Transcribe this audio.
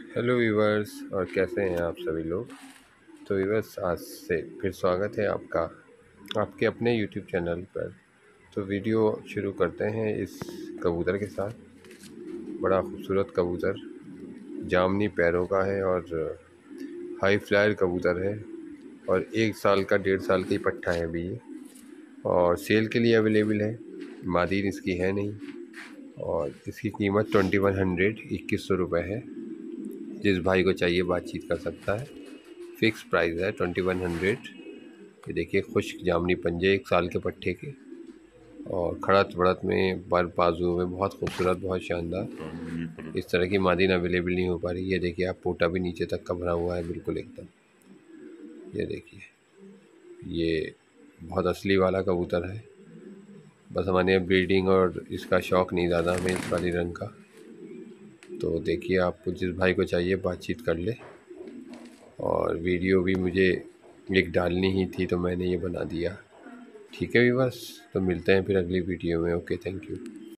Hello viewers, और कैसे हैं आप सभी लोग। तो वीवर्स, आज से फिर स्वागत है आपका आपके अपने यूट्यूब चैनल पर। तो वीडियो शुरू करते हैं इस कबूतर के साथ। बड़ा खूबसूरत कबूतर, जामनी पैरों का है और हाई फ्लायर कबूतर है और 1 साल का 1.5 साल का ही पट्ठा है अभी ये, और सेल के लिए अवेलेबल है। मादीन इसकी है नहीं और इसकी कीमत 2100 2100 रुपये है। जिस भाई को चाहिए बातचीत कर सकता है। फ़िक्स प्राइस है 2100। ये देखिए, खुश्क जामनी पंजे 1 साल के पट्ठे के, और खड़त बढ़त में पर बाजू में बहुत खूबसूरत, बहुत शानदार। इस तरह की मादीन अवेलेबल नहीं हो पा रही। ये देखिए, आप पोटा भी नीचे तक का भरा हुआ है बिल्कुल एकदम। ये देखिए, ये बहुत असली वाला कबूतर है। बस हमारे ब्रीडिंग और इसका शौक़ नहीं ज़्यादा हमें इस वाली रंग का। तो देखिए, आपको जिस भाई को चाहिए बातचीत कर ले। और वीडियो भी मुझे एक डालनी ही थी तो मैंने ये बना दिया। ठीक है व्यूअर्स, तो मिलते हैं फिर अगली वीडियो में। Okay, thank you.